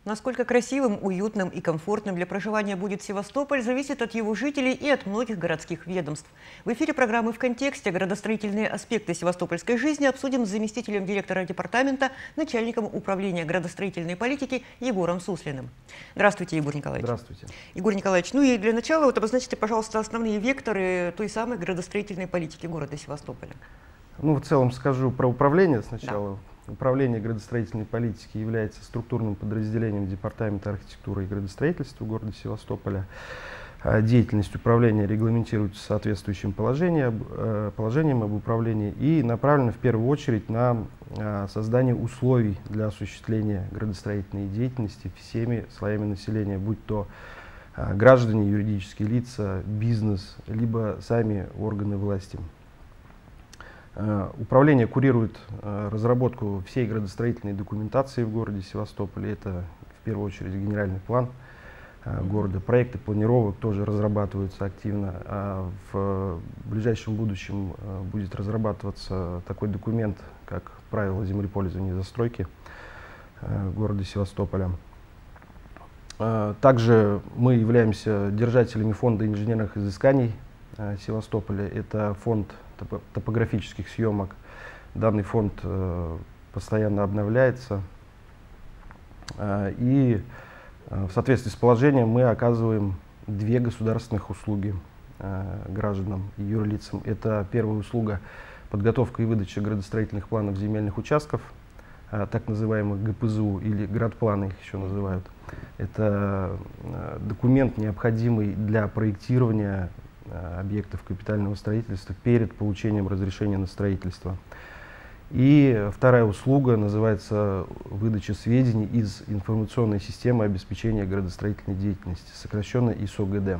Насколько красивым, уютным и комфортным для проживания будет Севастополь, зависит от его жителей и от многих городских ведомств. В эфире программы «В контексте» градостроительные аспекты севастопольской жизни обсудим с заместителем директора департамента, начальником управления градостроительной политики Егором Суслиным. Здравствуйте, Егор Николаевич. Здравствуйте. Егор Николаевич, ну и для начала обозначьте, пожалуйста, основные векторы той самой градостроительной политики города Севастополя. Ну, в целом скажу про управление сначала. Да. Управление градостроительной политики является структурным подразделением Департамента архитектуры и градостроительства города Севастополя. Деятельность управления регламентируется соответствующим положением об управлении и направлена в первую очередь на создание условий для осуществления градостроительной деятельности всеми слоями населения, будь то граждане, юридические лица, бизнес, либо сами органы власти. Управление курирует разработку всей градостроительной документации в городе Севастополе. Это в первую очередь генеральный план города. Проекты планировок тоже разрабатываются активно. В ближайшем будущем будет разрабатываться такой документ, как правила землепользования и застройки города Севастополя. Также мы являемся держателями фонда инженерных изысканий Севастополя. Это фонд топографических съемок. Данный фонд постоянно обновляется. И в соответствии с положением мы оказываем две государственных услуги гражданам и юрлицам. Это первая услуга — подготовка и выдача градостроительных планов земельных участков, так называемых ГПЗУ или градпланы их еще называют. Это документ, необходимый для проектирования объектов капитального строительства перед получением разрешения на строительство. И вторая услуга называется выдача сведений из информационной системы обеспечения градостроительной деятельности, сокращенно ИСОГД.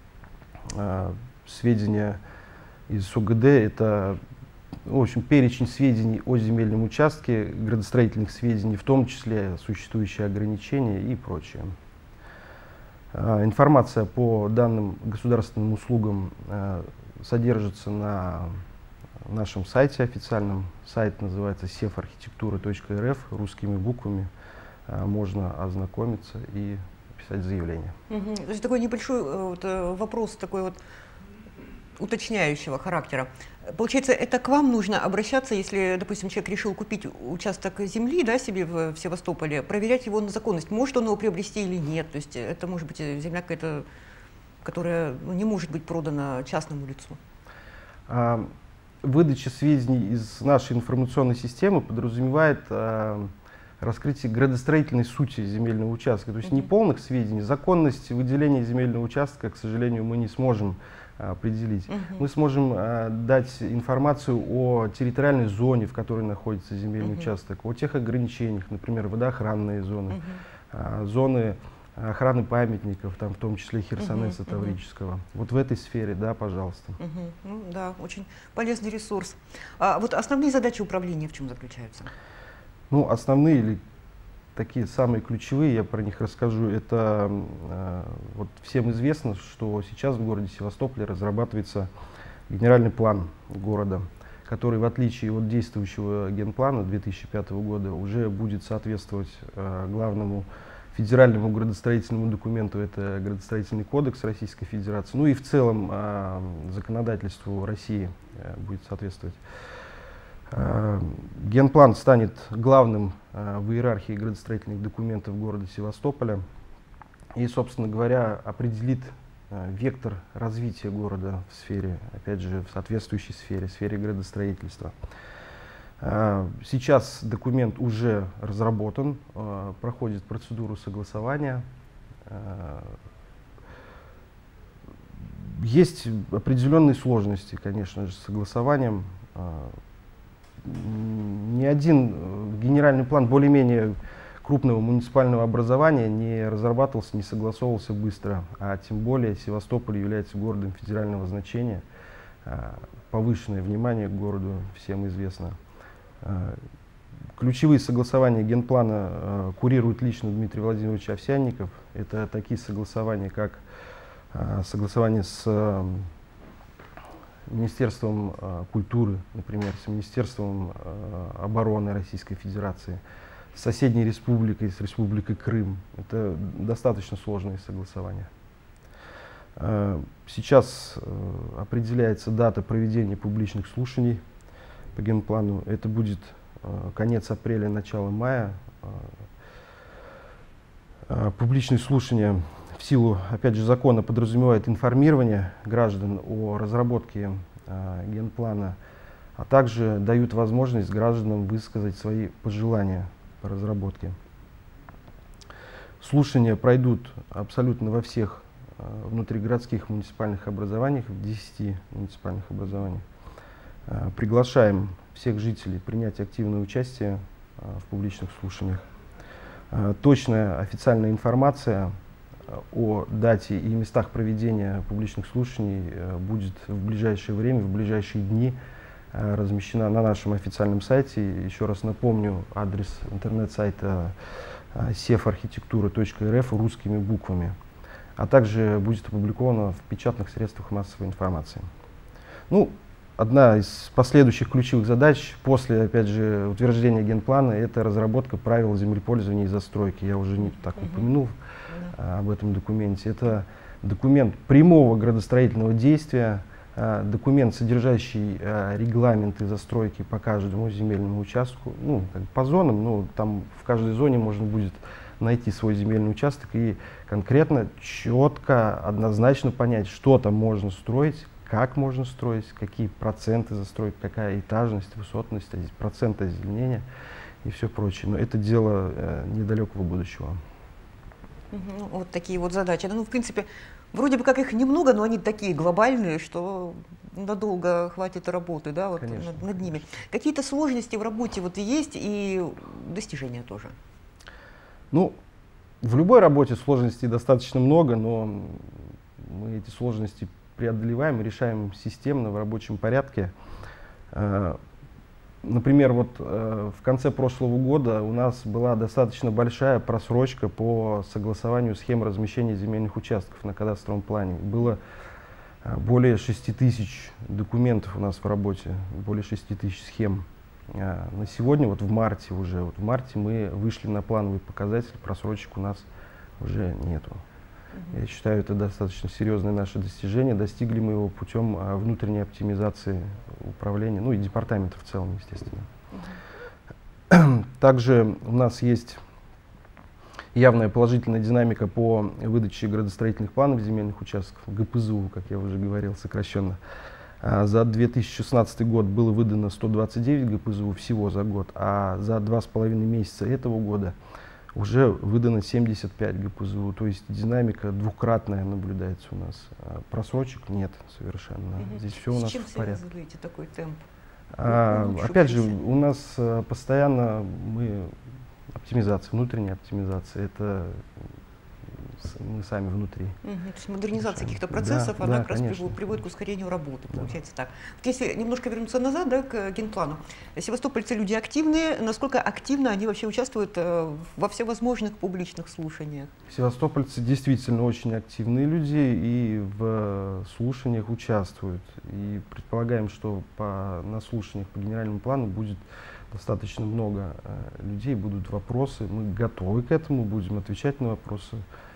Сведения из ИСОГД — это, в общем, перечень сведений о земельном участке, градостроительных сведений, в том числе существующие ограничения и прочее. Информация по данным государственным услугам содержится на нашем сайте официальном. Сайт называется sefarchitectura.rf, русскими буквами. Можно ознакомиться и писать заявление. То есть такой небольшой вопрос, такой вот уточняющего характера. Получается, это к вам нужно обращаться, если, допустим, человек решил купить участок земли, да, себе в Севастополе, проверять его на законность, может он его приобрести или нет. То есть это может быть земля какая-то, которая не может быть продана частному лицу. Выдача сведений из нашей информационной системы подразумевает раскрытие градостроительной сути земельного участка. То есть не полных сведений. Законность выделения земельного участка, к сожалению, мы не сможем определить. Мы сможем дать информацию о территориальной зоне, в которой находится земельный участок, о тех ограничениях, например, водоохранные зоны, зоны охраны памятников, там, в том числе Херсонеса Таврического. Вот в этой сфере, да, пожалуйста. Ну, да, очень полезный ресурс. Вот основные задачи управления в чем заключаются? Ну, основные или такие самые ключевые, я про них расскажу. Это вот всем известно, что сейчас в городе Севастополе разрабатывается генеральный план города, который, в отличие от действующего генплана 2005 года, уже будет соответствовать главному федеральному градостроительному документу, это градостроительный кодекс Российской Федерации, ну и в целом законодательству России будет соответствовать. Генплан станет главным в иерархии градостроительных документов города Севастополя и, собственно говоря, определит вектор развития города в сфере, опять же, в соответствующей сфере градостроительства. Сейчас документ уже разработан, проходит процедуру согласования. Есть определенные сложности, конечно же, с согласованием. Ни один генеральный план более-менее крупного муниципального образования не разрабатывался, не согласовывался быстро, а тем более Севастополь является городом федерального значения. Повышенное внимание к городу всем известно. Ключевые согласования генплана курирует лично Дмитрий Владимирович Овсянников. Это такие согласования, как согласование с Министерством культуры, например, с Министерством обороны Российской Федерации, с соседней республикой, с республикой Крым. Это достаточно сложные согласования. Сейчас определяется дата проведения публичных слушаний по генплану. Это будет конец апреля, начало мая. Публичные слушания в силу, опять же, закона подразумевают информирование граждан о разработке генплана, а также дают возможность гражданам высказать свои пожелания по разработке. Слушания пройдут абсолютно во всех внутригородских муниципальных образованиях, в 10 муниципальных образованиях. Приглашаем всех жителей принять активное участие в публичных слушаниях. Точная официальная информация о дате и местах проведения публичных слушаний будет в ближайшее время, в ближайшие дни размещена на нашем официальном сайте. Еще раз напомню, адрес интернет-сайта sefarchitectura.rf русскими буквами, а также будет опубликовано в печатных средствах массовой информации. Ну, одна из последующих ключевых задач после, опять же, утверждения генплана — это разработка правил землепользования и застройки. Я уже не так упомянул об этом документе. Это документ прямого градостроительного действия, документ, содержащий регламенты застройки по каждому земельному участку, ну, по зонам, но там в каждой зоне можно будет найти свой земельный участок и конкретно, четко, однозначно понять, что там можно строить, как можно строить, какие проценты застройки, какая этажность, высотность, проценты озеленения и все прочее. Но это дело недалекого будущего. Вот такие вот задачи. Ну, в принципе, вроде бы как их немного, но они такие глобальные, что надолго хватит работы, да, вот над ними. Какие-то сложности в работе вот есть и достижения тоже? Ну, в любой работе сложностей достаточно много, но мы эти сложности преодолеваем и решаем системно, в рабочем порядке. Например, вот в конце прошлого года у нас была достаточно большая просрочка по согласованию схем размещения земельных участков на кадастровом плане. Было более 6000 документов у нас в работе, более 6000 схем. На сегодня, вот в марте мы вышли на плановый показатель, просрочек у нас уже нету. Я считаю, это достаточно серьезное наше достижение. Достигли мы его путем внутренней оптимизации управления, ну и департамента в целом, естественно. Также у нас есть явная положительная динамика по выдаче градостроительных планов земельных участков, ГПЗУ, как я уже говорил, сокращенно. За 2016 год было выдано 129 ГПЗУ всего за год, а за 2,5 месяца этого года уже выдано 75 ГПЗУ, то есть динамика двукратная наблюдается у нас. Просрочек нет совершенно. Здесь все у нас в порядке. С чем связываете такой темп? Опять же, у нас постоянно оптимизация, внутренняя оптимизация, это мы сами внутри. То есть модернизация каких-то процессов, она как раз приводит к ускорению работы, получается так. Вот если немножко вернуться назад, да, к генплану. Севастопольцы люди активные, насколько активно они вообще участвуют во всевозможных публичных слушаниях? Севастопольцы действительно очень активные люди и в слушаниях участвуют. И предполагаем, что на слушаниях по генеральному плану будет достаточно много людей, будут вопросы. Мы готовы к этому, будем отвечать на вопросы.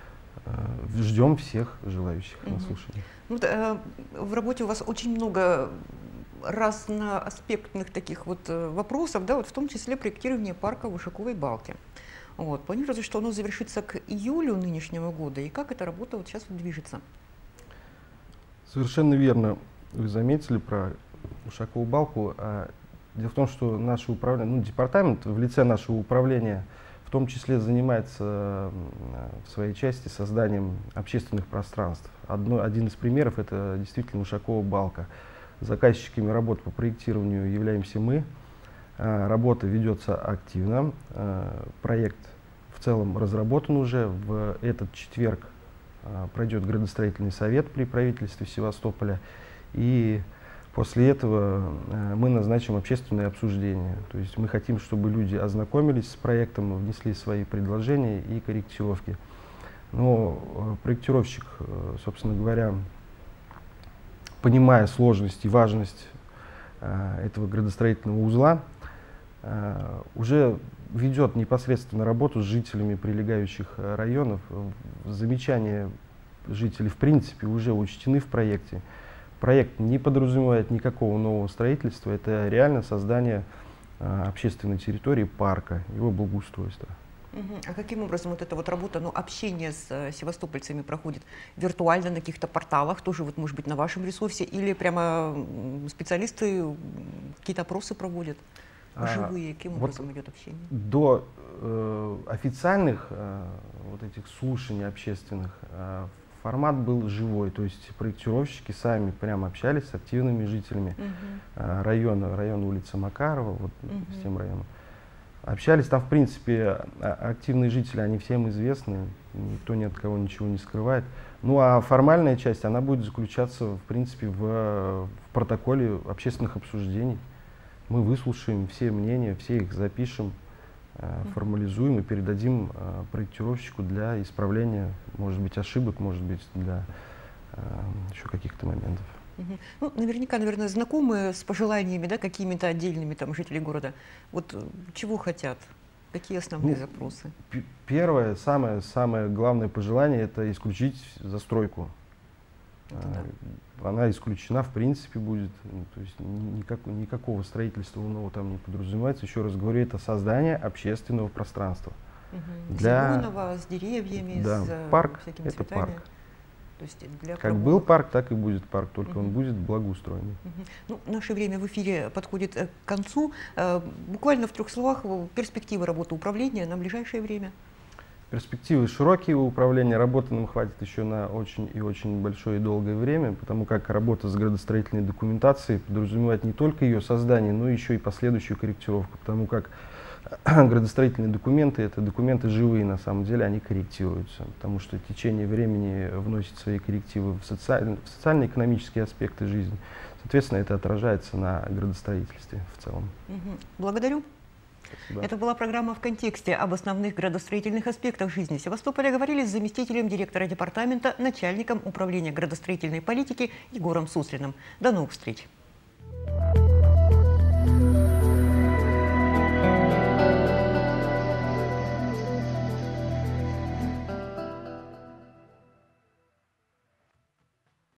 Ждем всех желающих на слушание. Ну, в работе у вас очень много разноаспектных таких вот вопросов, да, вот в том числе проектирование парка в Ушаковой Балке. Вот. Планируется, что оно завершится к июлю нынешнего года, и как эта работа вот сейчас вот движется? Совершенно верно вы заметили про Ушакову Балку. Дело в том, что наше управление, департамент в лице нашего управления в том числе занимается в своей части созданием общественных пространств. Один из примеров — это действительно Ушакова Балка. Заказчиками работ по проектированию являемся мы. Работа ведется активно. Проект в целом разработан уже. В этот четверг пройдет градостроительный совет при правительстве Севастополя. И после этого мы назначим общественное обсуждение. То есть мы хотим, чтобы люди ознакомились с проектом, внесли свои предложения и корректировки. Но проектировщик, собственно говоря, понимая сложность и важность этого градостроительного узла, уже ведет непосредственно работу с жителями прилегающих районов. Замечания жителей в принципе уже учтены в проекте. Проект не подразумевает никакого нового строительства, это реально создание общественной территории, парка, его благоустройства. А каким образом вот эта вот работа, ну, общение с севастопольцами проходит? Виртуально на каких-то порталах, тоже вот, может быть, на вашем ресурсе, или прямо специалисты какие-то опросы проводят? Живые, каким образом идет общение? До официальных вот этих слушаний общественных формат был живой, то есть проектировщики сами прямо общались с активными жителями района улицы Макарова, вот с тем районом. Общались там, в принципе, активные жители, они всем известны, никто ни от кого ничего не скрывает. Ну а формальная часть, она будет заключаться, в принципе, в протоколе общественных обсуждений. Мы выслушаем все мнения, все их запишем, формализуем и передадим проектировщику для исправления, может быть, ошибок, может быть, для еще каких-то моментов. Ну, наверняка, наверное, знакомы с пожеланиями, да, какими-то отдельными там жителей города. Вот чего хотят? Какие основные запросы? Первое, самое главное пожелание — это исключить застройку. Она исключена, в принципе, будет. То есть никакого строительства нового там не подразумевается. Еще раз говорю, это создание общественного пространства. Зеленого, с деревьями, да, с парк — всякими это цветами. парк. То есть для как прогулок. был парк, так и будет парк, только он будет благоустроенный. Ну, наше время в эфире подходит к концу. Буквально в 3 словах перспективы работы управления на ближайшее время. Перспективы широкие у управления, работы нам хватит еще на очень и очень большое и долгое время, потому как работа с градостроительной документацией подразумевает не только ее создание, но еще и последующую корректировку, потому как градостроительные документы — это документы живые, на самом деле они корректируются, потому что в течение времени вносит свои коррективы в социально-экономические аспекты жизни. Соответственно, это отражается на градостроительстве в целом. Благодарю. Спасибо. Это была программа «В контексте» об основных градостроительных аспектах жизни Севастополя. Говорили с заместителем директора департамента, начальником управления градостроительной политики Егором Суслиным. До новых встреч!